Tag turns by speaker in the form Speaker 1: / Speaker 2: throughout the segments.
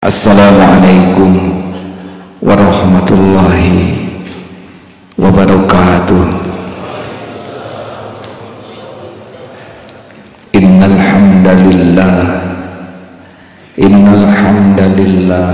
Speaker 1: Assalamualaikum warahmatullahi wabarakatuh. Innal hamdalillah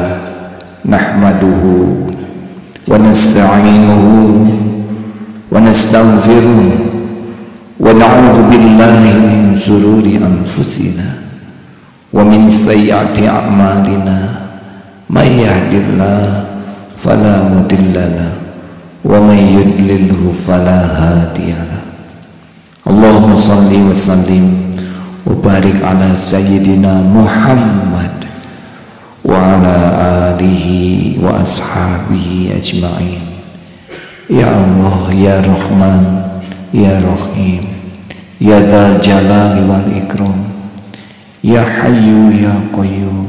Speaker 1: nahmaduhu wa nasta'inuhu wa nastaghfiruh wa na'udzu billahi min shururi anfusina wa min sayyiati a'malina may yahdihillahu fala mudhillalah wa may yudlilhu fala hadiyalah. Allahumma shalli wa sallim wa barik ala sayyidina Muhammad wa ala alihi wa ashabihi ajma'in. Ya Allah, ya Rahman, ya Rahim, ya Dzal Jalali wal Ikram, ya Hayyu ya Qayyum,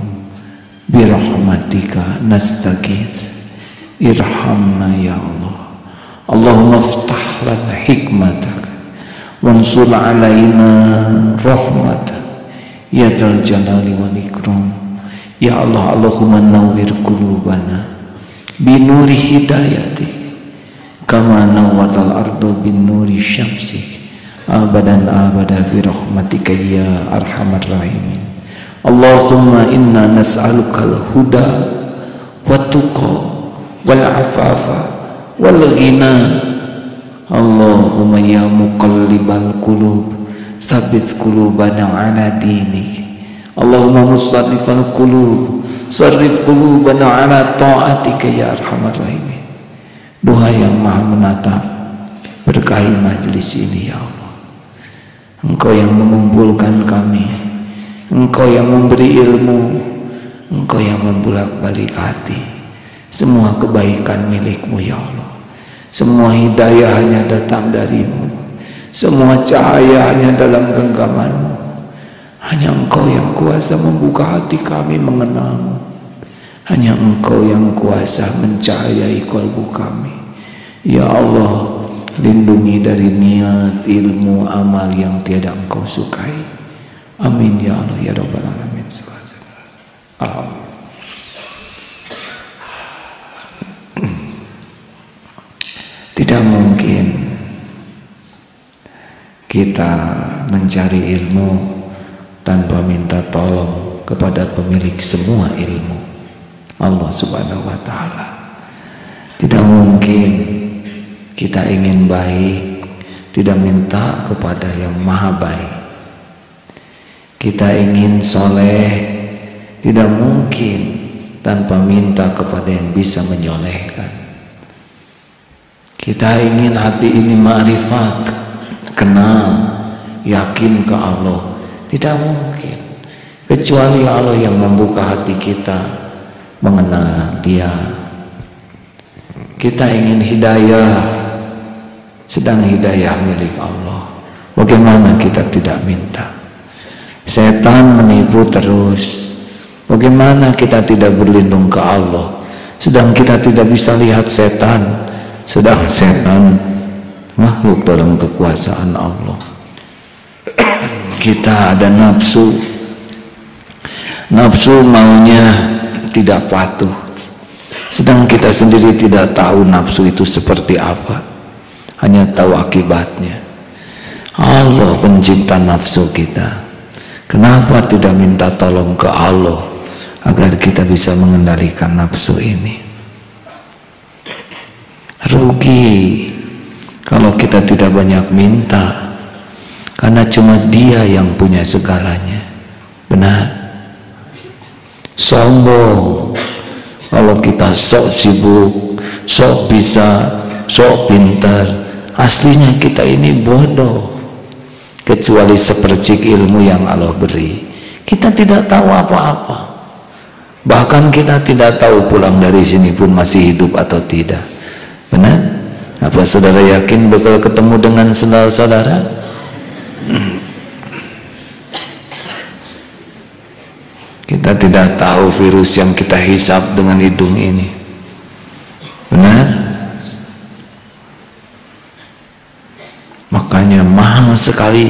Speaker 1: birahmatika nastaghits, irhamna ya Allah. Allahumma iftah lana hikmatak wansur alaina rahmatak, ya Dzal Jalali wal Ikram. Ya Allah, Allahumma nawwir qulubana binuri hidayatik kama nawwatal ardu binuri syamsik abadan abada birahmatika ya arhamar rahimin. Allahumma inna nas'alukal huda wat tuqa wal afafa wal ghina. Allahumma ya muqallibal qulub tsabbit qulubana ala dinik. Allahumma musarrifal qulub sarrif qulubana ala ta'atika ya arhamar rahimin. Doa yang maha menatap, berkahi majlis ini ya Allah. Engkau yang mengumpulkan kami, Engkau yang memberi ilmu, Engkau yang membulak-balik hati. Semua kebaikan milikmu ya Allah. Semua hidayah hanya datang darimu. Semua cahaya hanya dalam genggamanmu. Hanya Engkau yang kuasa membuka hati kami mengenalmu. Hanya Engkau yang kuasa mencahayai kalbu kami. Ya Allah, lindungi dari niat, ilmu, amal yang tiada Engkau sukai. Amin ya Allah ya Rabbal Alamin. Alhamdulillah. Tidak mungkin kita mencari ilmu tanpa minta tolong kepada pemilik semua ilmu, Allah Subhanahu wa Ta'ala. Tidak mungkin kita ingin baik tidak minta kepada yang maha baik. Kita ingin soleh tidak mungkin tanpa minta kepada yang bisa menyolehkan. Kita ingin hati ini ma'rifat, kenal, yakin ke Allah, tidak mungkin kecuali Allah yang membuka hati kita mengenal Dia. Kita ingin hidayah, sedang hidayah milik Allah. Bagaimana kita tidak minta? Setan menipu terus. Bagaimana kita tidak berlindung ke Allah, sedang kita tidak bisa lihat setan, sedang setan makhluk dalam kekuasaan Allah. Kita ada nafsu, nafsu maunya tidak patuh, sedang kita sendiri tidak tahu nafsu itu seperti apa, hanya tahu akibatnya. Allah pencipta nafsu kita. Kenapa tidak minta tolong ke Allah agar kita bisa mengendalikan nafsu ini? Rugi kalau kita tidak banyak minta, karena cuma Dia yang punya segalanya. Benar? Sombong kalau kita sok sibuk, sok bisa, sok pintar. Aslinya kita ini bodoh. Kecuali sepercik ilmu yang Allah beri, kita tidak tahu apa-apa. Bahkan kita tidak tahu pulang dari sini pun masih hidup atau tidak. Benar? Apa saudara yakin bakal ketemu dengan saudara-saudara? Kita tidak tahu virus yang kita hisap dengan hidung ini. Benar? Makanya mahal sekali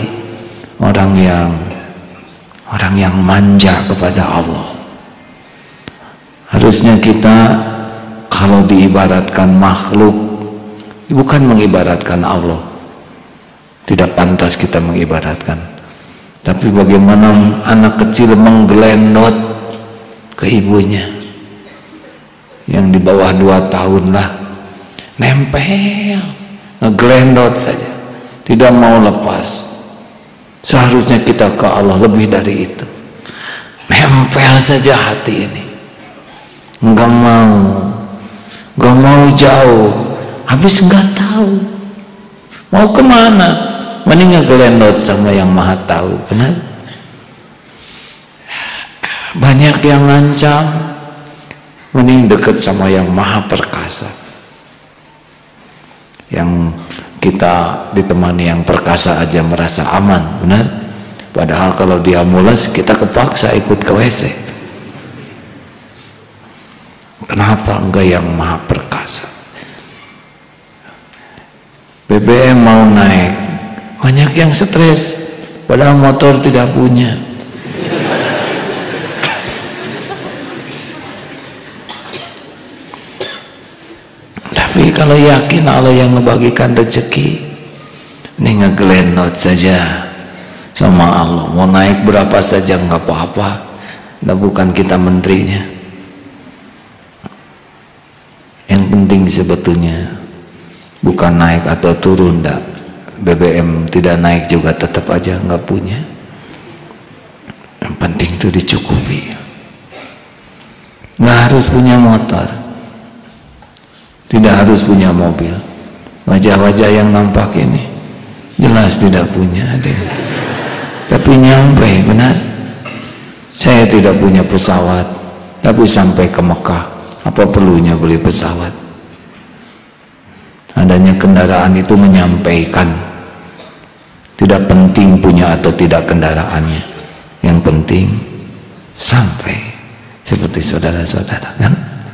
Speaker 1: orang yang manja kepada Allah. Harusnya kita kalau diibaratkan makhluk, bukan mengibaratkan Allah, tidak pantas kita mengibaratkan, tapi bagaimana anak kecil menggelendot ke ibunya yang di bawah 2 tahun lah, nempel, ngegelendot saja, tidak mau lepas. Seharusnya kita ke Allah lebih dari itu, nempel saja hati ini, nggak mau jauh, habis nggak tahu mau kemana, mending ngegelendot sama yang maha tahu. Benar? Banyak yang ngancam, mending dekat sama yang maha perkasa. Yang kita ditemani yang perkasa aja merasa aman, benar? Padahal kalau dia mulas, kita kepaksa ikut ke WC. Kenapa enggak yang maha perkasa? BBM mau naik, banyak yang stres, padahal motor tidak punya. Tapi kalau yakin Allah yang ngebagikan rezeki, ini ngegelendot saja sama Allah. Mau naik berapa saja nggak apa-apa, nah, bukan kita menterinya. Yang penting sebetulnya bukan naik atau turun, dah. BBM tidak naik juga tetap aja nggak punya. Yang penting itu dicukupi. Nggak harus punya motor, tidak harus punya mobil. Wajah-wajah yang nampak ini jelas tidak punya, tapi nyampe, benar. Saya tidak punya pesawat, tapi sampai ke Mekah, apa perlunya beli pesawat? Adanya kendaraan itu menyampaikan, tidak penting punya atau tidak kendaraannya, yang penting sampai, seperti saudara-saudara, kan?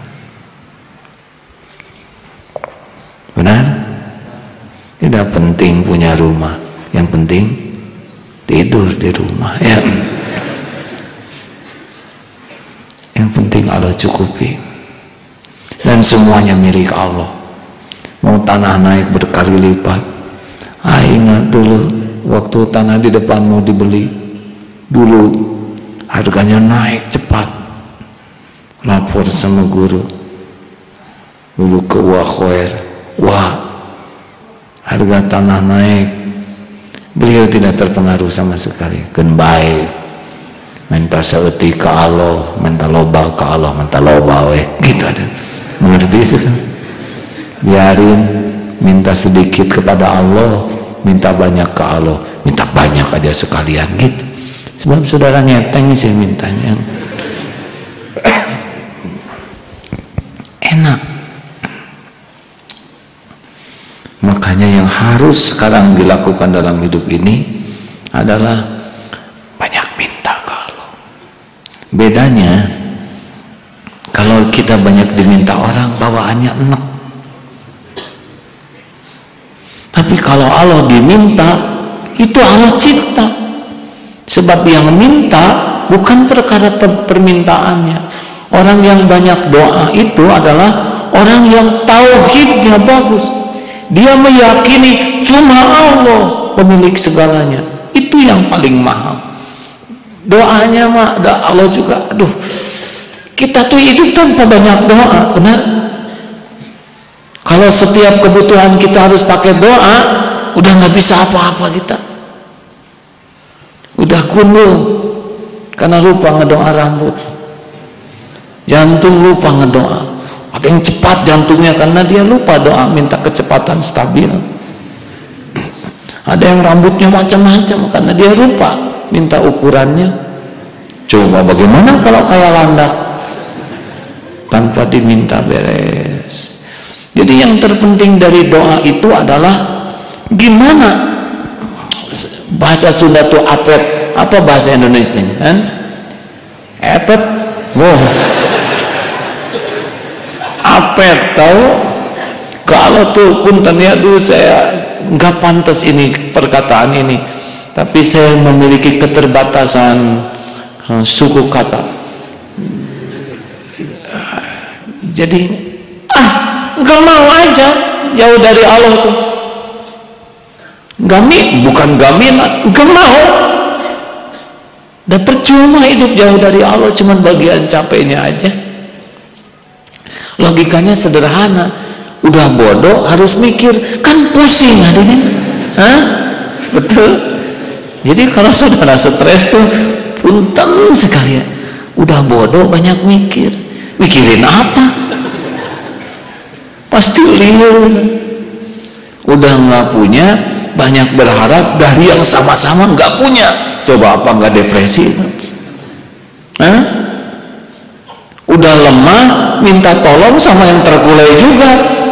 Speaker 1: Benar? Tidak penting punya rumah, yang penting tidur di rumah, ya. Yang penting Allah cukupi, dan semuanya milik Allah. Mau tanah naik berkali lipat, ingat dulu waktu tanah di depan mau dibeli, dulu harganya naik cepat. Lapor sama guru dulu ke Wakhoer, wah, harga tanah naik. Beliau tidak terpengaruh sama sekali, kan baik, minta seeti ke Allah, minta loba ke Allah, minta loba weh, gitu ada, mengerti itu kan? Biarin, minta sedikit kepada Allah, minta banyak ke Allah, minta banyak aja sekalian, gitu. Sebab saudara ngeteng sih mintanya, enak. Makanya yang harus sekarang dilakukan dalam hidup ini adalah banyak minta ke Allah. Bedanya kalau kita banyak diminta orang, bawaannya enak. Tapi kalau Allah diminta, itu Allah cipta. Sebab yang minta bukan perkara permintaannya. Orang yang banyak doa itu adalah orang yang tauhidnya bagus. Dia meyakini cuma Allah pemilik segalanya. Itu yang paling mahal. Doanya mah Allah juga. Aduh, kita tuh hidup tanpa banyak doa, benar? Kalau setiap kebutuhan kita harus pakai doa, udah nggak bisa apa-apa kita. Udah gundul karena lupa ngedoa rambut. Jantung lupa ngedoa. Ada yang cepat jantungnya karena dia lupa doa, minta kecepatan stabil. Ada yang rambutnya macam-macam karena dia lupa minta ukurannya. Coba bagaimana kalau kayak landak tanpa diminta beres. Jadi yang terpenting dari doa itu adalah gimana, bahasa Sunda tuh apet, apa bahasa Indonesia kan? Apet, wow, apet, tahu? Kalau tuh punten ya, dulu saya nggak pantas ini perkataan ini, tapi saya memiliki keterbatasan suku kata. Jadi nggak mau aja jauh dari Allah tuh. Bukan gak minat, nggak mau. Dan percuma hidup jauh dari Allah, cuman bagian capeknya aja. Logikanya sederhana, udah bodoh harus mikir, kan pusing hadirin. Betul. Jadi kalau saudara stres tuh punten sekali ya. Udah bodoh banyak mikir. Mikirin apa? Pasti liur. Udah nggak punya, banyak berharap dari yang sama-sama nggak punya. Coba apa nggak depresi itu? Udah lemah, minta tolong sama yang terkulai juga.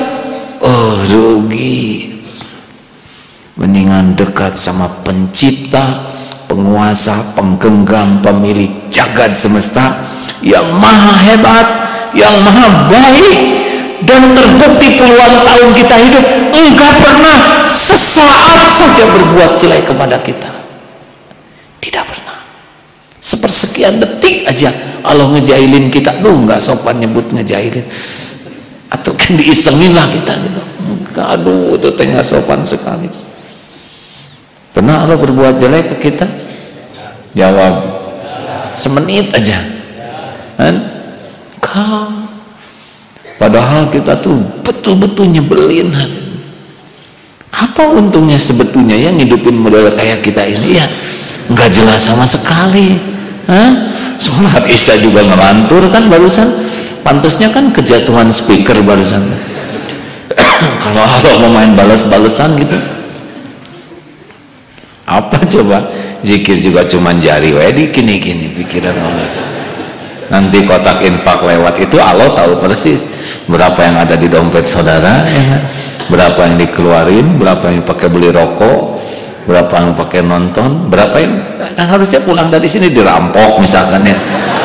Speaker 1: Rugi. Mendingan dekat sama pencipta, penguasa, penggenggam, pemilik jagat semesta yang maha hebat, yang maha baik, dan terbukti puluhan tahun kita hidup enggak pernah sesaat saja berbuat jelek kepada kita. Tidak pernah. Sepersekian detik aja Allah ngejailin kita. Nggak sopan nyebut ngejailin, atau kan diisengin lah kita gitu. Aduh, itu nggak sopan sekali. Pernah Allah berbuat jelek ke kita? Jawab. Semenit aja kan? Padahal kita tuh betul-betul nyebelin. Apa untungnya sebetulnya yang ngidupin model kayak kita ini? Ya nggak jelas sama sekali. Sholat isya juga ngelantur kan barusan. Pantasnya kan kejatuhan speaker barusan. Kalau Allah mau main balas-balesan gitu, apa coba? Zikir juga cuman jari gini-gini pikiran Allah. Nanti kotak infak lewat itu Allah tahu persis berapa yang ada di dompet saudara, ya, berapa yang dikeluarin, berapa yang pakai beli rokok, berapa yang pakai nonton, berapa yang kan harusnya pulang dari sini dirampok misalkan ya.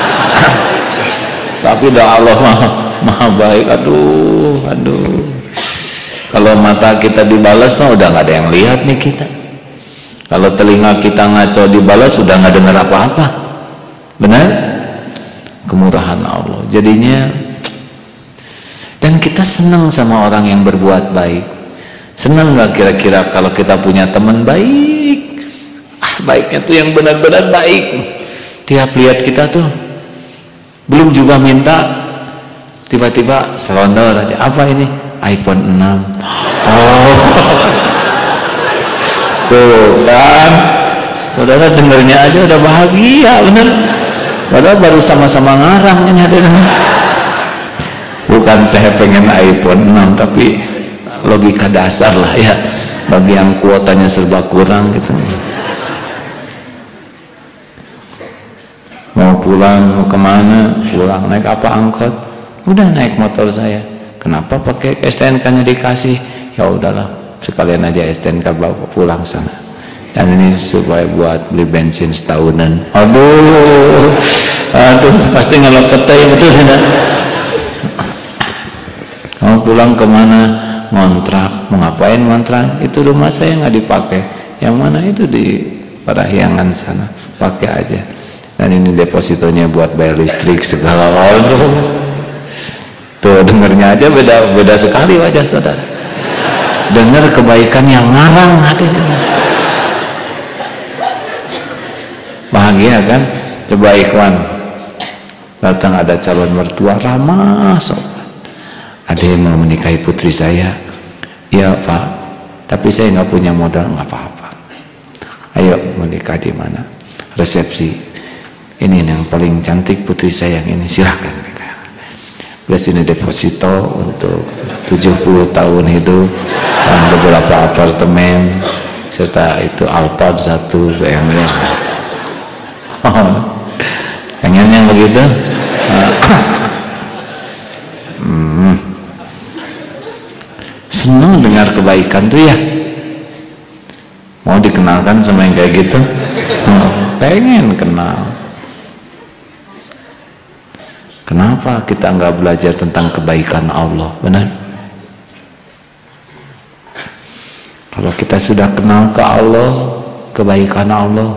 Speaker 1: Tapi doa Allah maha baik. Aduh. Kalau mata kita dibalas udah nggak ada yang lihat nih kita. Kalau telinga kita ngaco dibalas sudah nggak dengar apa-apa. Benar? Kemurahan Allah. Jadinya, dan kita senang sama orang yang berbuat baik. Senang nggak kira-kira kalau kita punya teman baik? Baiknya tuh yang benar-benar baik. Tiap lihat kita tuh belum juga minta, tiba-tiba selondor aja. Apa ini? iPhone 6. Tuh kan, saudara dengernya aja udah bahagia, bener. Padahal baru sama-sama ngarang ini. Bukan saya pengen iPhone 6, tapi logika dasar lah ya, bagi yang kuotanya serba kurang gitu. Mau pulang, mau kemana? Pulang naik apa? Angkot? Udah naik motor saya. Kenapa pakai STNK-nya dikasih? Ya udahlah, sekalian aja STNK bawa pulang sana. Dan ini supaya buat beli bensin setahunan. Aduh, pasti ngelok ketay betul tidak? Kamu pulang kemana? Ngontrak. Mau ngapain ngontrak? Itu rumah saya nggak dipakai. Yang mana itu di Parahyangan sana. Pakai aja. Dan ini depositonya buat bayar listrik segala. Aduh. Tuh dengernya aja beda sekali wajah saudara. Dengar kebaikan yang ngarang hadirin. Bahagia kan? Coba ikhwan, datang ada calon mertua ramah sobat. Ada yang mau menikahi putri saya. Iya Pak, tapi saya nggak punya modal. Nggak apa-apa. Ayo menikah di mana? Resepsi. Ini yang paling cantik putri saya yang ini, silahkan. Plus ini deposito untuk 70 tahun hidup dan beberapa apartemen serta itu Alphard 1 BMW. Pengen yang begitu? Senang dengar kebaikan tuh ya. Mau dikenalkan sama yang kayak gitu? Pengen kenal. Kenapa kita nggak belajar tentang kebaikan Allah? Benar? Kalau kita sudah kenal ke Allah, kebaikan Allah,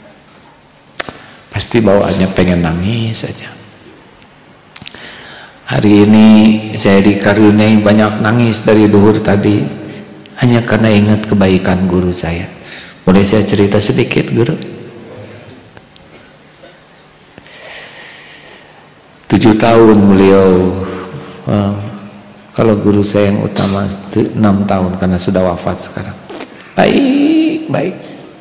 Speaker 1: pasti bawaannya pengen nangis saja. Hari ini saya dikaruniai banyak nangis dari duhur tadi, hanya karena ingat kebaikan guru saya. Boleh saya cerita sedikit, Guru? 7 tahun beliau, kalau guru saya yang utama 6 tahun karena sudah wafat sekarang. Baik.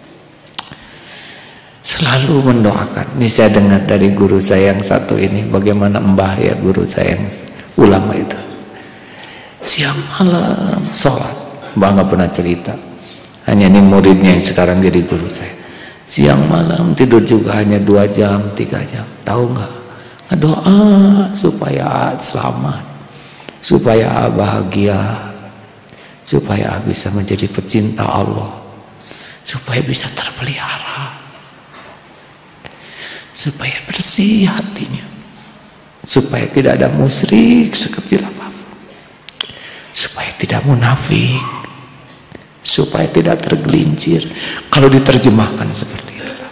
Speaker 1: Selalu mendoakan. Ini saya dengar dari guru saya yang satu ini, bagaimana mbah ya guru saya yang ulama itu. Siang malam sholat, mbah nggak pernah cerita. Hanya ini muridnya yang sekarang jadi guru saya. Siang malam tidur juga hanya 2 jam, 3 jam. Tahu nggak? Doa supaya selamat, supaya bahagia, supaya bisa menjadi pecinta Allah, supaya bisa terpelihara, supaya bersih hatinya, supaya tidak ada musyrik sekecil apapun, supaya tidak munafik, supaya tidak tergelincir. Kalau diterjemahkan seperti itu,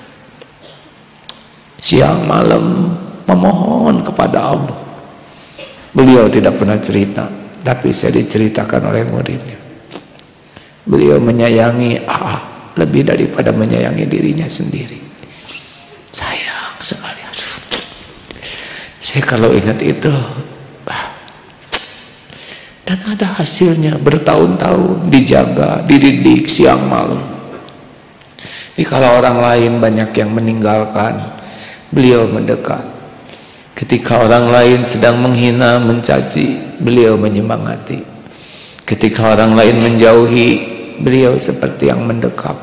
Speaker 1: siang malam memohon kepada Allah. Beliau tidak pernah cerita, tapi saya diceritakan oleh muridnya. Beliau menyayangi lebih daripada menyayangi dirinya sendiri. Sayang sekali. Saya kalau ingat itu, dan ada hasilnya, bertahun-tahun dijaga, dididik siang malam. Jadi kalau orang lain banyak yang meninggalkan, beliau mendekat. Ketika orang lain sedang menghina, mencaci, beliau menyemangati. Ketika orang lain menjauhi, beliau seperti yang mendekap.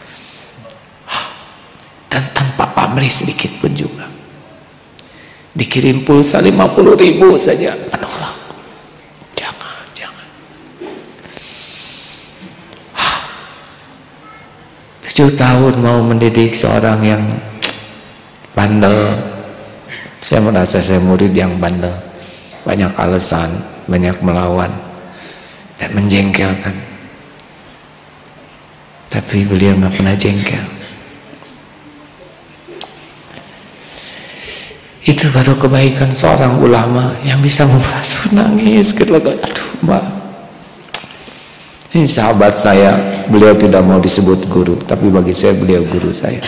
Speaker 1: Dan tanpa pamrih sedikit pun juga. Dikirim pulsa 50.000 saja, menolak. Jangan. 7 tahun mau mendidik seorang yang bandel. Saya merasa saya murid yang bandel, banyak alasan, banyak melawan dan menjengkelkan. Tapi beliau nggak pernah jengkel. Itu baru kebaikan seorang ulama yang bisa membuat nangis. Aduh Mbak, ini sahabat saya, beliau tidak mau disebut guru, tapi bagi saya beliau guru saya.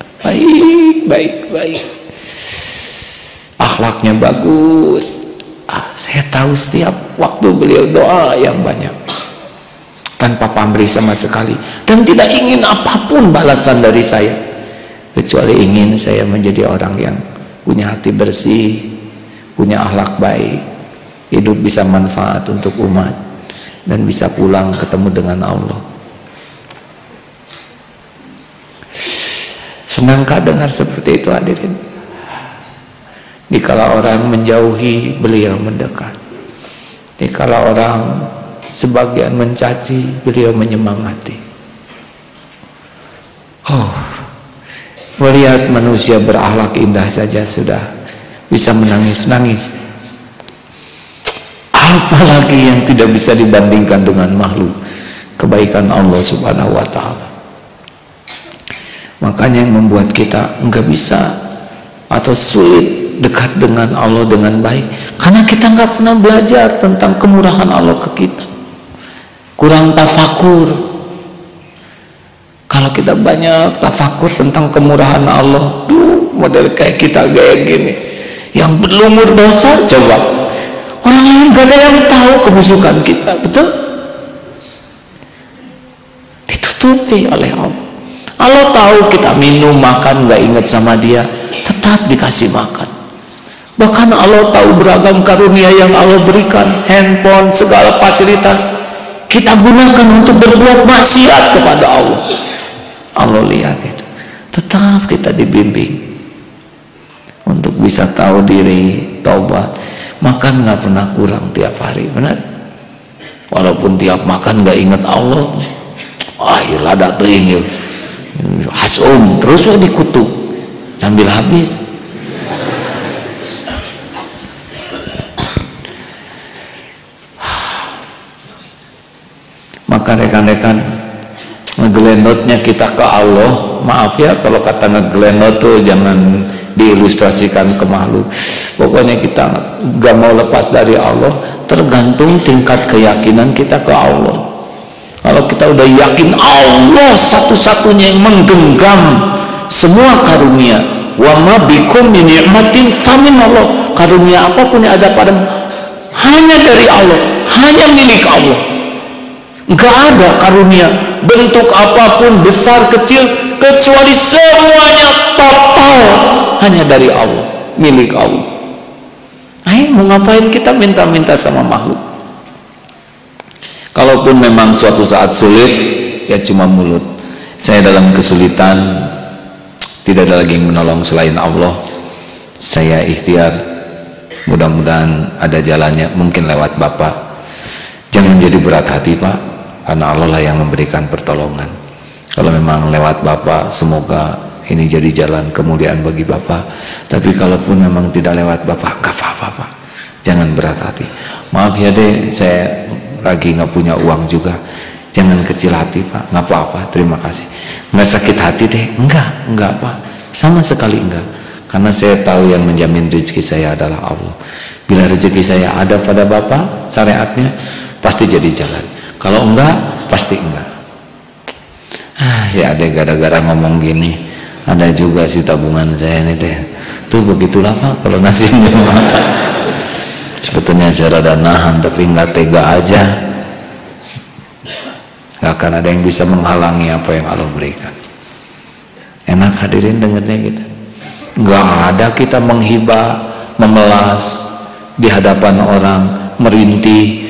Speaker 1: Baik. Akhlaknya bagus. Saya tahu setiap waktu beliau doa yang banyak, tanpa pamrih sama sekali, dan tidak ingin apapun balasan dari saya, kecuali ingin saya menjadi orang yang punya hati bersih, punya akhlak baik, hidup bisa manfaat untuk umat, dan bisa pulang ketemu dengan Allah. Senangkah dengar seperti itu, hadirin? Dikala orang menjauhi, beliau mendekat. Dikala orang sebagian mencaci, beliau menyemangati. Melihat manusia berakhlak indah saja sudah bisa menangis-nangis, apalagi yang tidak bisa dibandingkan dengan makhluk kebaikan Allah Subhanahu wa Ta'ala. Makanya yang membuat kita nggak bisa atau sulit dekat dengan Allah dengan baik, karena kita nggak pernah belajar tentang kemurahan Allah ke kita, kurang tafakur. Kalau kita banyak tafakur tentang kemurahan Allah, model kayak kita kayak gini, yang berlumur dosa, coba orang lain gak ada yang tahu kebusukan kita, betul? Ditutupi oleh Allah. Allah tahu kita minum, makan, gak ingat sama Dia, tetap dikasih makan. Bahkan Allah tahu beragam karunia yang Allah berikan, handphone, segala fasilitas, kita gunakan untuk berbuat maksiat kepada Allah. Allah lihat itu, tetap kita dibimbing untuk bisa tahu diri, taubat. Makan gak pernah kurang tiap hari, benar? Walaupun tiap makan gak ingat Allah, lada teuing yuk, hasum terus dikutuk sambil habis. Maka rekan-rekan, ngegelendotnya kita ke Allah, maaf ya kalau kata ngegelendot tuh jangan diilustrasikan ke makhluk. Pokoknya kita gak mau lepas dari Allah, tergantung tingkat keyakinan kita ke Allah. Kalau kita udah yakin Allah satu-satunya yang menggenggam semua karunia, wa ma bikum min ni'matin famin Allah, karunia apapun yang ada padamu hanya dari Allah, hanya milik Allah. Enggak ada karunia bentuk apapun, besar kecil, kecuali semuanya total hanya dari Allah, milik Allah. Mau ngapain kita minta-minta sama makhluk? Kalaupun memang suatu saat sulit, ya cuma mulut. Saya dalam kesulitan, tidak ada lagi yang menolong selain Allah, saya ikhtiar, mudah-mudahan ada jalannya, mungkin lewat Bapak. Jangan jadi berat hati Pak, karena Allah lah yang memberikan pertolongan. Kalau memang lewat Bapak, semoga ini jadi jalan kemuliaan bagi Bapak. Tapi kalaupun memang tidak lewat Bapak, gak apa-apa Pak, jangan berat hati. Maaf ya deh, saya lagi nggak punya uang juga. Jangan kecil hati Pak, nggak apa-apa, terima kasih. Nggak sakit hati deh, enggak Pak, sama sekali enggak. Karena saya tahu yang menjamin rezeki saya adalah Allah. Bila rezeki saya ada pada Bapak, syariatnya pasti jadi jalan. Kalau enggak, pasti enggak. Si adek gara-gara ngomong gini, ada juga si tabungan saya ini deh. Tuh begitulah Pak, kalau nasibnya. Sebetulnya saya rada nahan, tapi nggak tega aja. Nggak akan ada yang bisa menghalangi apa yang Allah berikan. Enak hadirin dengarnya gitu. Nggak ada kita menghibah, memelas di hadapan orang, merintih,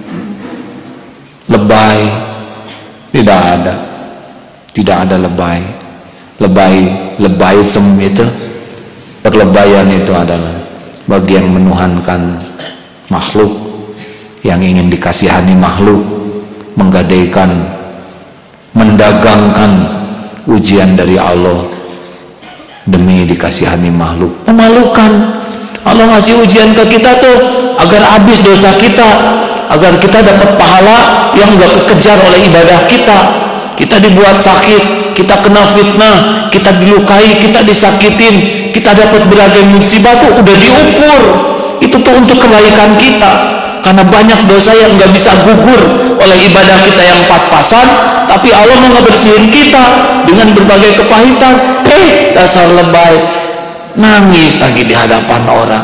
Speaker 1: lebay. Tidak ada. Tidak ada lebay. Lebayism itu, perlebayan itu adalah bagi yang menuhankan makhluk, yang ingin dikasihani makhluk, menggadaikan, mendagangkan ujian dari Allah demi dikasihani makhluk. Memalukan. Allah ngasih ujian ke kita tuh agar habis dosa kita, agar kita dapat pahala yang gak kekejar oleh ibadah kita. Kita dibuat sakit, kita kena fitnah, kita dilukai, kita disakitin, kita dapat beragam musibah tuh udah diukur. Itu tuh untuk kebaikan kita, karena banyak dosa yang nggak bisa gugur oleh ibadah kita yang pas-pasan, tapi Allah mau ngebersihin kita dengan berbagai kepahitan. Dasar lebay, nangis lagi di hadapan orang.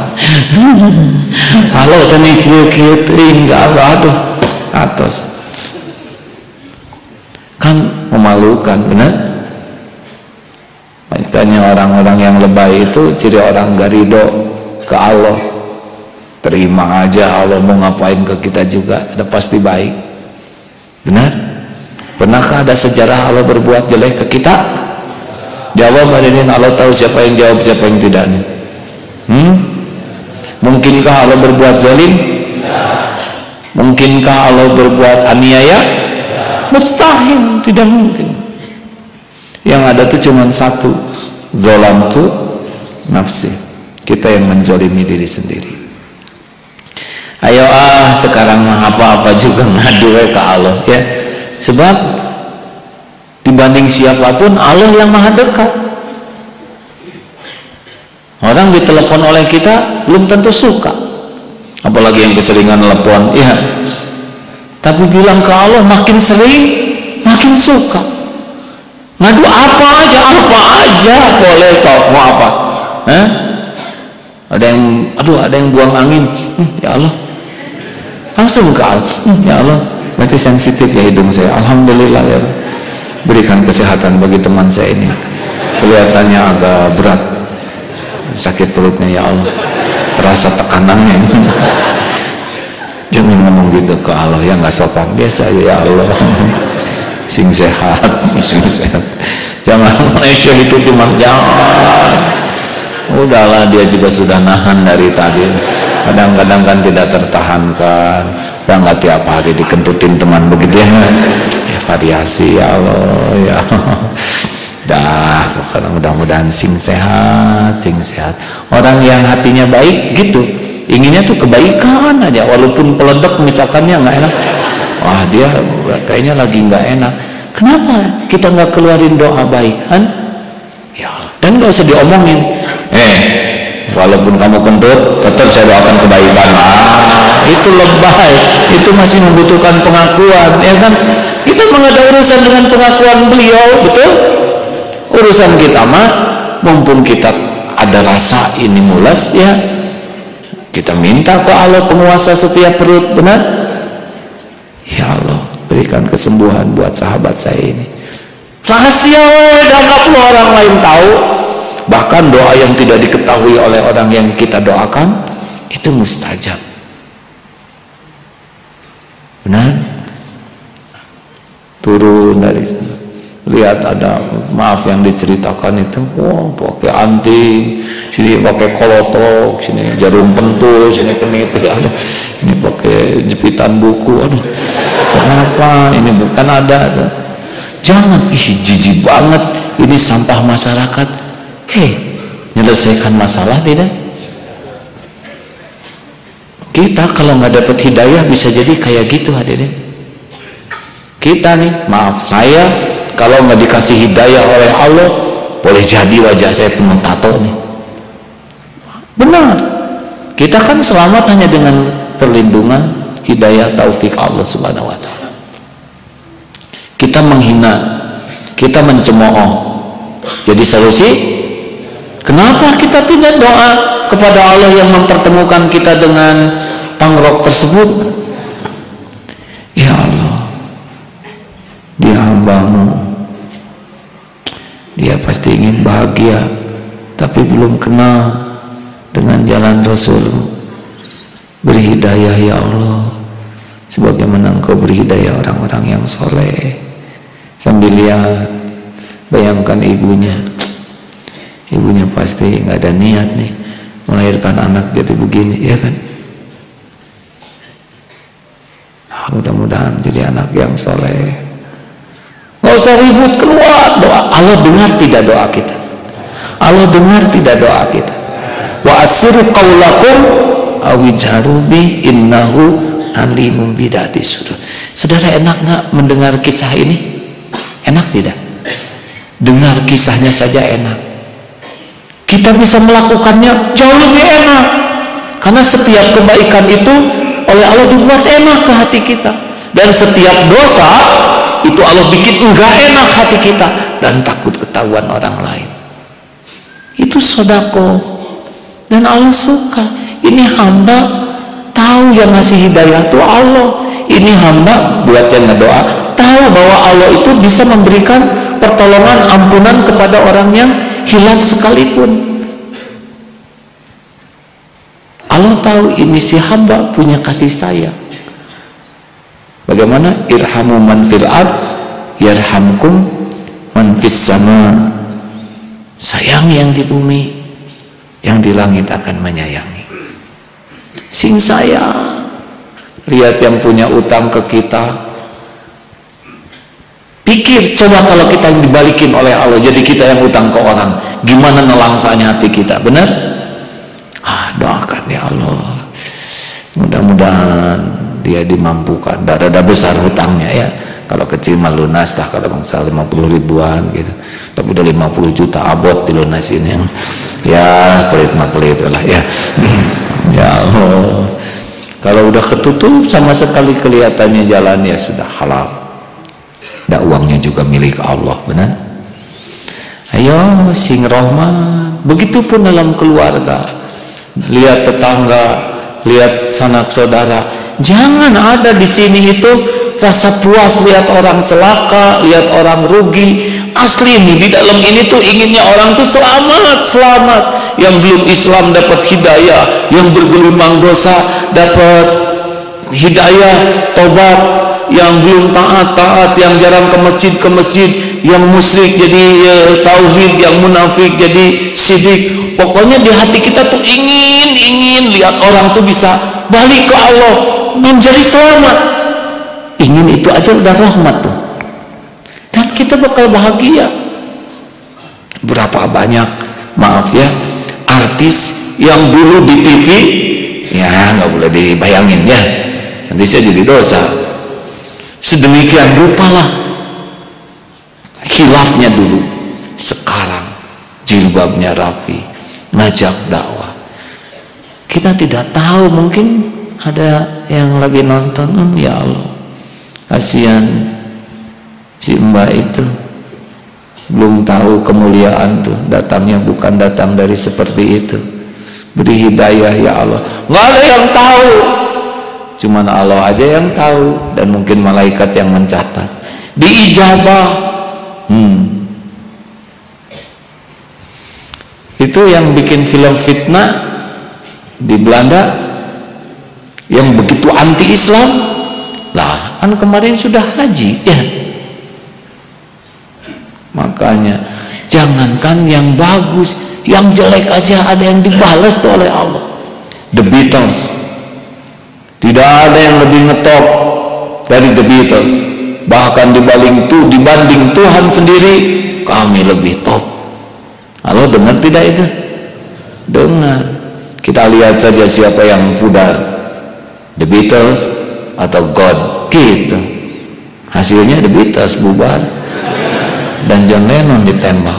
Speaker 1: Halo tadi kieu-kieu nggak aduh atas. Kan memalukan, benar? Makanya orang-orang yang lebay itu ciri orang gak ridho ke Allah. Terima aja, Allah mau ngapain ke kita juga, ada pasti baik. Benar? Pernahkah ada sejarah Allah berbuat jelek ke kita? Jawab hadirin, Allah tahu siapa yang jawab, siapa yang tidak. Mungkinkah Allah berbuat zalim? Mungkinkah Allah berbuat aniaya? Mustahil, tidak mungkin. Yang ada tuh cuma satu, zolam tuh nafsi, kita yang menzolimi diri sendiri. Ayo sekarang apa-apa juga ngadu ke Allah ya, sebab dibanding siapapun Allah yang maha dekat. Orang ditelepon oleh kita belum tentu suka, apalagi yang keseringan telepon ya. Tapi bilang ke Allah makin sering, makin suka. Ngadu apa aja boleh, sok mau apa? Ada yang buang angin, ya Allah, langsung ke Allah, ya Allah, berarti sensitif ya hidung saya. Alhamdulillah ya, berikan kesehatan bagi teman saya ini. Kelihatannya agak berat, sakit perutnya ya Allah, terasa tekanannya. Jangan ngomong gitu ke Allah, ya nggak sopan, biasa ya Allah. Sing sehat. Jangan Malaysia itu cuma jangan. Udahlah, dia juga sudah nahan dari tadi. Kadang-kadang kan tidak tertahankan. Udah nggak tiap hari dikentutin teman begitu ya. Ya variasi ya Allah ya. Dah, mudah-mudahan sing sehat. Orang yang hatinya baik gitu, inginnya tuh kebaikan aja, walaupun peledek misalkannya nggak enak. Wah, dia kayaknya lagi nggak enak. Kenapa kita nggak keluarin doa baik? Ya, dan nggak usah diomongin. Walaupun kamu kentut, tetap saya doakan kebaikan. Itu lebay. Itu masih membutuhkan pengakuan, ya kan? Kita nggak ada urusan dengan pengakuan beliau, betul? Urusan kita mah, mumpung kita ada rasa ini mulas, ya kita minta ke Allah penguasa setiap perut, benar? Ya Allah, berikan kesembuhan buat sahabat saya ini. Rahasia, dan nggak perlu orang lain tahu. Bahkan doa yang tidak diketahui oleh orang yang kita doakan itu mustajab. Benar? Turun dari sana, lihat ada, maaf yang diceritakan itu, pakai anting, sini pakai kolotok, sini jarum pentul, sini peniti, ini pakai jepitan buku. Aduh, kenapa ini bukan ada? Jangan, jijik banget, ini sampah masyarakat. Menyelesaikan masalah tidak? Kita kalau nggak dapat hidayah bisa jadi kayak gitu, hadirin. Kita nih, maaf saya, kalau nggak dikasih hidayah oleh Allah, boleh jadi wajah saya penuh tato nih. Benar. Kita kan selamat hanya dengan perlindungan hidayah taufik Allah Subhanahu wa Ta'ala. Kita menghina, kita mencemooh. Jadi solusi, kenapa kita tidak doa kepada Allah yang mempertemukan kita dengan pangrok tersebut? Ya Allah, dia hambamu, dia pasti ingin bahagia, tapi belum kenal dengan jalan Rasul. Beri hidayah ya Allah, sebagaimana Engkau beri hidayah orang-orang yang soleh. Sambil lihat, bayangkan ibunya pasti nggak ada niat nih melahirkan anak jadi begini, ya kan? Mudah-mudahan jadi anak yang soleh. Nggak usah ribut, keluar doa. Allah dengar tidak doa kita? Allah dengar tidak doa kita? Wa asirru qaulakum awijharu bi innahu alimun bidati sudur. Saudara, enak nggak mendengar kisah ini? Enak tidak? Dengar kisahnya saja enak. Kita bisa melakukannya jauh lebih enak, karena setiap kebaikan itu oleh Allah dibuat enak ke hati kita, dan setiap dosa itu Allah bikin enggak enak hati kita dan takut ketahuan orang lain. Itu sedekah dan Allah suka. Ini hamba tahu yang ngasih hidayah itu Allah. Ini hamba buat yang ngedoa tahu bahwa Allah itu bisa memberikan pertolongan, ampunan kepada orang yang hilaf sekalipun. Allah tahu ini si hamba punya kasih sayang. Bagaimana? Irhamu man fil ard yarhamkum man fis sama. Sayang yang di bumi, yang di langit akan menyayangi. Sing sayang. Lihat yang punya utang ke kita, pikir coba kalau kita yang dibalikin oleh Allah, jadi kita yang utang ke orang, gimana nelangsanya hati kita, benar? Doakan ya Allah, mudah-mudahan dia dimampukan. Dada besar hutangnya ya, kalau kecil mah lunas dah, kalau bangsa 50 ribuan gitu, tapi udah 50 juta abot dilunasin yang ya pelit mah pelit lah ya. Ya Allah, kalau udah ketutup sama sekali kelihatannya jalan, ya sudah halal. Dan uangnya juga milik Allah, benar? Ayo sing rahmat. Begitupun dalam keluarga. Lihat tetangga, lihat sanak saudara. Jangan ada di sini itu rasa puas lihat orang celaka, lihat orang rugi. Asli nih, di dalam ini tuh inginnya orang tuh selamat. Yang belum Islam dapat hidayah, yang bergelumang dosa dapat hidayah, tobat, yang belum taat, yang jarang ke masjid, yang musyrik jadi tauhid, yang munafik jadi syirik. Pokoknya di hati kita tuh ingin lihat orang tuh bisa balik ke Allah, menjadi selamat. Ingin itu aja udah rahmat tuh, dan kita bakal bahagia. Berapa banyak, maaf ya, artis yang dulu di TV, ya nggak boleh dibayangin ya, nanti saya jadi dosa. Sedemikian rupalah khilafnya dulu, sekarang jilbabnya rapi, ngajak dakwah. Kita tidak tahu, mungkin ada yang lagi nonton, ya Allah, kasihan si mbak itu, belum tahu kemuliaan tuh, datangnya bukan datang dari seperti itu. Beri hidayah ya Allah. Nggak ada yang tahu, cuman Allah aja yang tahu, dan mungkin malaikat yang mencatat. Diijabah. Itu yang bikin film Fitnah di Belanda, yang begitu anti Islam. Lah kan kemarin sudah haji ya. Makanya jangankan yang bagus, yang jelek aja ada yang dibalas tuh oleh Allah. The Beatles, tidak ada yang lebih ngetop dari The Beatles. Bahkan dibanding Tuhan sendiri, kami lebih top. Allah dengar tidak itu? Dengar. Kita lihat saja siapa yang pudar, The Beatles atau God, gitu. Hasilnya The Beatles bubar dan John Lennon ditembak.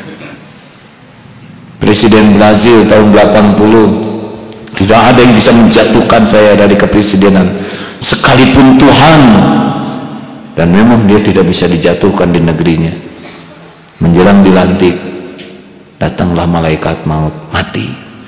Speaker 1: Presiden Brazil tahun 80, tidak ada yang bisa menjatuhkan saya dari kepresidenan sekalipun Tuhan, dan memang dia tidak bisa dijatuhkan di negerinya. Menjelang dilantik, datanglah malaikat maut, mati.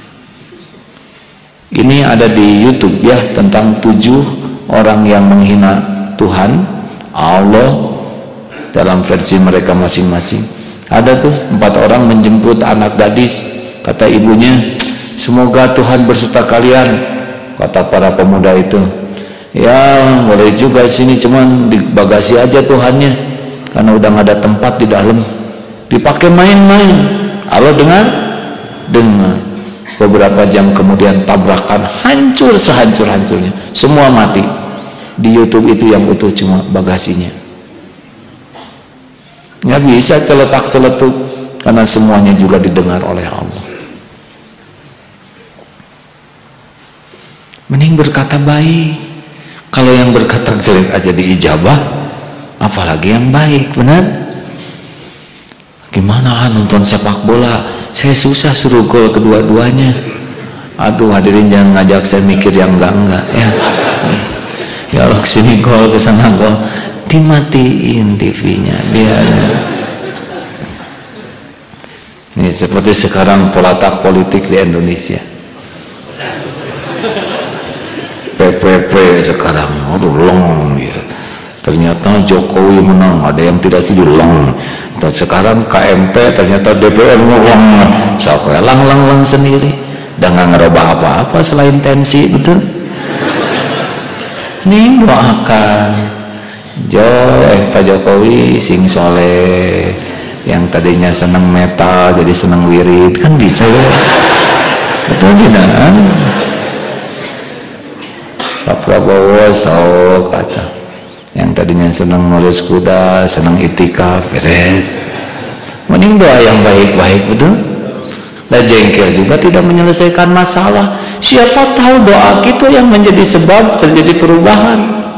Speaker 1: Ini ada di YouTube ya, tentang 7 orang yang menghina Tuhan Allah dalam versi mereka masing-masing. Ada tuh 4 orang menjemput anak gadis, kata ibunya, semoga Tuhan berserta kalian. Kata para pemuda itu, ya boleh juga sini, cuman di bagasi aja Tuhannya, karena udah nggak ada tempat di dalam, dipakai main-main. Allah dengar. Beberapa jam kemudian tabrakan, hancur sehancur-hancurnya, semua mati. Di YouTube itu yang utuh cuma bagasinya, nggak bisa celetak-celetuk, karena semuanya juga didengar oleh Allah. Mending berkata baik. Kalau yang berkata jelek aja diijabah, apalagi yang baik, benar? Gimana nonton sepak bola, saya susah suruh gol kedua-duanya. Aduh hadirin, jangan ngajak saya mikir yang enggak ya. Ya Allah, kesini gol, kesana gol, dimatiin TV-nya dia. Ini seperti sekarang polatak politik di Indonesia. PPP sekarang, aduh long dia. Ternyata Jokowi menang, ada yang tidak setuju, long. Sekarang KMP, ternyata DPR long. Saya lang sendiri, dan nggak ngerubah apa-apa selain tensi, betul? Ini doakan Pak Jokowi sing soleh, yang tadinya seneng metal jadi seneng wirid, kan bisa ya, betul tidak? Pak Prabowo sok kata, yang tadinya senang ngurus kuda, senang itikaf, beres. Mending doa yang baik-baik, betul? Lah jengkel juga tidak menyelesaikan masalah. Siapa tahu doa kita yang menjadi sebab terjadi perubahan.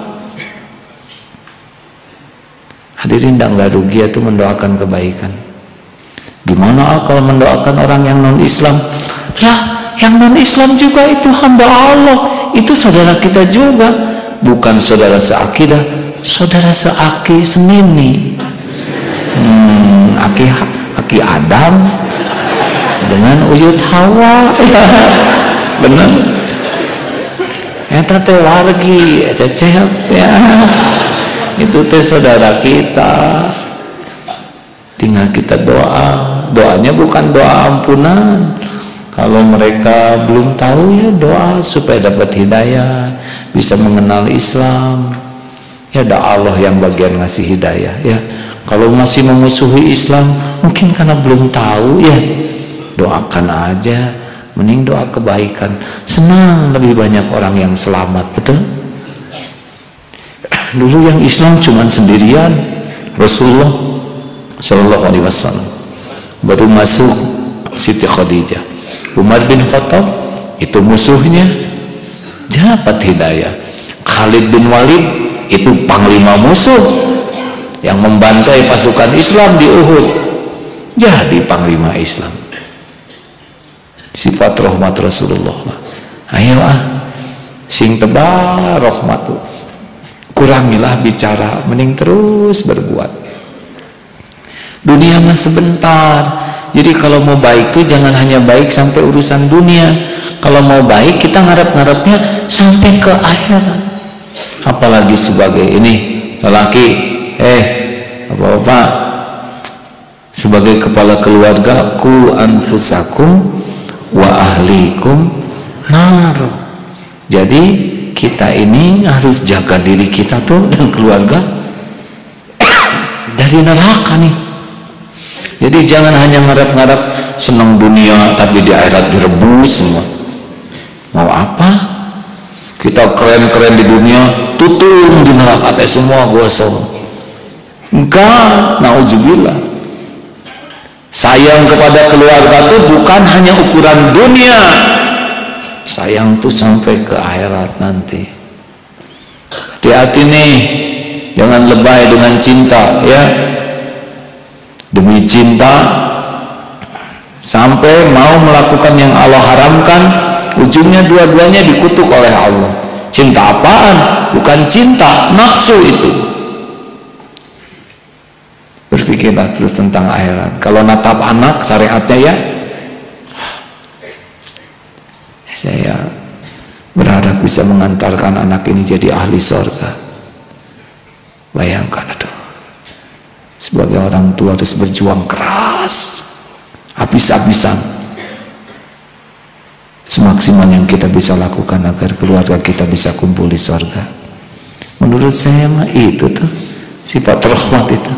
Speaker 1: Hadirin, nggak rugi itu mendoakan kebaikan. Gimana kalau mendoakan orang yang non-Islam? Lah, yang non-Islam juga itu hamba Allah, itu saudara kita juga, bukan saudara seakidah, saudara seaki semini. Aki Adam dengan uyut Hawa, benar? Eta teh wargi, cecep ya. Itu teh saudara kita. Tinggal kita doa. Doanya bukan doa ampunan. Kalau mereka belum tahu, ya doa supaya dapat hidayah, bisa mengenal Islam. Ya ada Allah yang bagian ngasih hidayah ya. Kalau masih memusuhi Islam, mungkin karena belum tahu ya. Doakan aja, mending doa kebaikan. Senang lebih banyak orang yang selamat, betul? Dulu yang Islam cuma sendirian, Rasulullah Shallallahu Alaihi Wasallam baru masuk Siti Khadijah. Umar bin Khattab itu musuhnya, dapat hidayah. Khalid bin Walid itu panglima musuh yang membantai pasukan Islam di Uhud, jadi panglima Islam. Sifat rahmat Rasulullah. Ayo sing tebal rahmat tuh. Kurangilah bicara, mending terus berbuat. Dunia mah sebentar. Jadi kalau mau baik tuh jangan hanya baik sampai urusan dunia. Kalau mau baik kita ngarep-ngarepnya sampai ke akhirat. Apalagi sebagai ini lelaki, bapak-bapak, sebagai kepala keluarga, ku anfusakum wa ahlikum nar. Jadi kita ini harus jaga diri kita tuh dan keluarga dari neraka nih. Jadi jangan hanya ngarep-ngarep senang dunia tapi di akhirat direbus semua. Mau apa? Kita keren-keren di dunia, tutung di neraka teh semua gosong. Enggak, nauzubillah. Sayang kepada keluarga tuh bukan hanya ukuran dunia. Sayang tuh sampai ke akhirat nanti. Hati-hati nih, jangan lebay dengan cinta ya. Demi cinta sampai mau melakukan yang Allah haramkan, ujungnya dua-duanya dikutuk oleh Allah. Cinta apaan? Bukan cinta, nafsu itu. Berpikirlah terus tentang akhirat. Kalau natap anak syariatnya ya, saya berharap bisa mengantarkan anak ini jadi ahli surga. Bayangkan, aduh, sebagai orang tua harus berjuang keras, habis-habisan, semaksimal yang kita bisa lakukan agar keluarga kita bisa kumpul di surga. Menurut saya mah itu tuh sifat rahmat itu.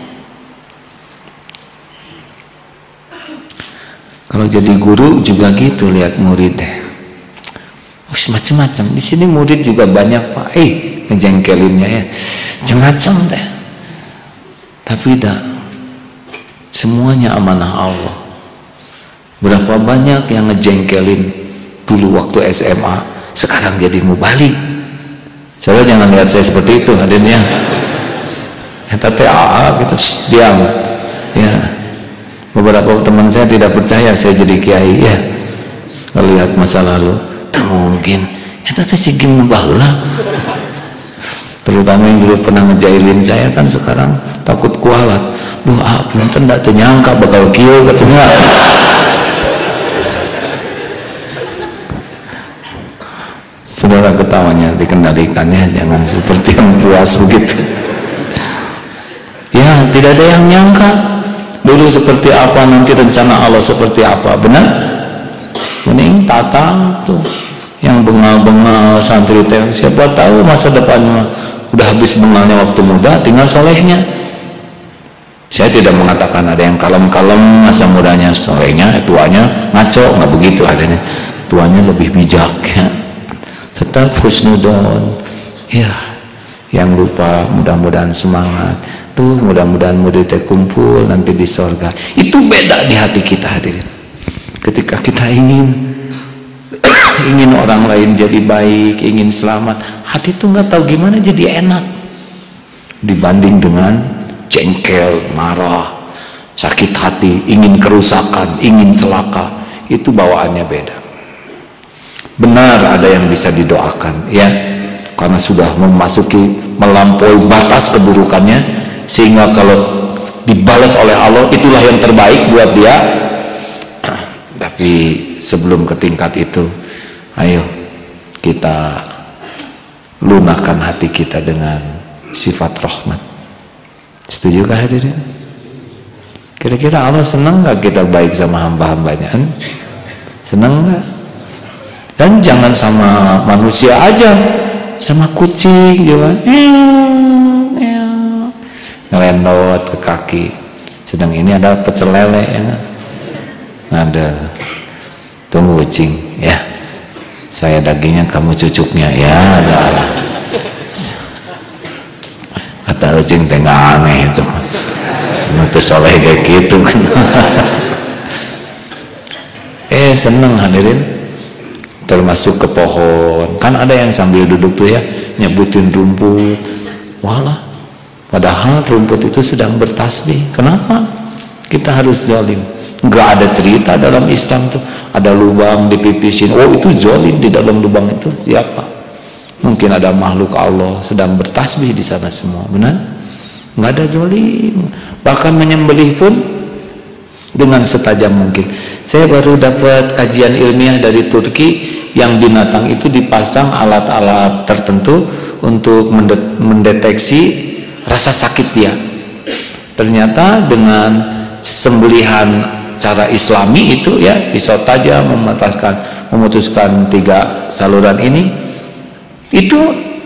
Speaker 1: Kalau jadi guru juga gitu, lihat murid deh. Macam-macam. Di sini murid juga banyak pak. Ngejengkelinnya ya, macam deh. Tapi dah, semuanya amanah Allah. Berapa banyak yang ngejengkelin dulu waktu SMA, sekarang jadi mubalik. Coba jangan lihat saya seperti itu hadirnya. Tapi gitu, diam. Ya, beberapa teman saya tidak percaya saya jadi kiai ya. Lihat masa lalu. Mungkin eta teh sigim baheula, terutama yang dulu pernah ngejailin saya kan sekarang takut kualat. Duh, punten da teu nyangka bakal kieu katanya. Saudara, ketawanya dikendalikan ya, jangan seperti yang puas begitu. Ya, tidak ada yang nyangka dulu seperti apa, nanti rencana Allah seperti apa. Benar? Mending tata tuh yang bengal-bengal santri teh, siapa tahu masa depannya udah habis bengalnya waktu muda, tinggal solehnya. Saya tidak mengatakan ada yang kalem-kalem masa mudanya, solehnya, tuanya ngaco, nggak begitu adanya. Tuanya lebih bijak ya. Tetap husnudon ya. Yang lupa mudah-mudahan semangat. Tuh mudah-mudahan murid teh kumpul nanti di surga. Itu beda di hati kita hadirin. Ketika kita ingin orang lain jadi baik, ingin selamat, hati itu nggak tahu gimana jadi enak dibanding dengan jengkel, marah, sakit hati, ingin kerusakan, ingin celaka. Itu bawaannya beda. Benar ada yang bisa didoakan ya, karena sudah memasuki melampaui batas keburukannya, sehingga kalau dibalas oleh Allah itulah yang terbaik buat dia. Tapi sebelum ke tingkat itu, ayo kita lunakkan hati kita dengan sifat rahmat. Setujukah hadirin? Kira-kira Allah senang gak kita baik sama hamba-hambanya? Senang gak? Dan jangan sama manusia aja, sama kucing juga ngelendot ke kaki. Sedang ini ada pecel lele ya, ada. Tunggu kucing ya, saya dagingnya, kamu cucuknya ya. Ada. Kata kucing tengah aneh itu, nanti soleh kayak gitu. Seneng hadirin, termasuk ke pohon. Kan ada yang sambil duduk tuh ya, nyebutin rumput. Walah, padahal rumput itu sedang bertasbih. Kenapa? kita harus zalim. Nggak ada cerita dalam Islam tuh ada lubang dipipisin, oh itu zalim di dalam lubang itu. Siapa? Mungkin ada makhluk Allah sedang bertasbih di sana semua. Benar? Nggak ada zalim. Bahkan menyembelih pun dengan setajam mungkin. Saya baru dapat kajian ilmiah dari Turki, yang binatang itu dipasang alat-alat tertentu untuk mendeteksi rasa sakit dia. Ternyata dengan sembelihan cara Islami itu ya, pisau tajam memutuskan 3 saluran ini, itu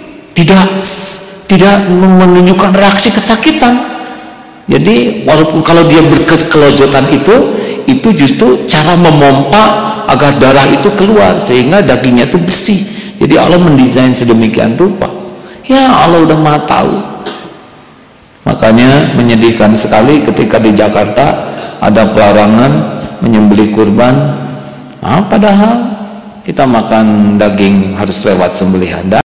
Speaker 1: tidak menunjukkan reaksi kesakitan. Jadi walaupun kalau dia berkelojotan itu justru cara memompa agar darah itu keluar sehingga dagingnya itu bersih. Jadi Allah mendesain sedemikian rupa. Ya Allah udah Maha tahu. Makanya menyedihkan sekali ketika di Jakarta ada pelarangan menyembelih kurban. Padahal kita makan daging harus lewat sembelihan.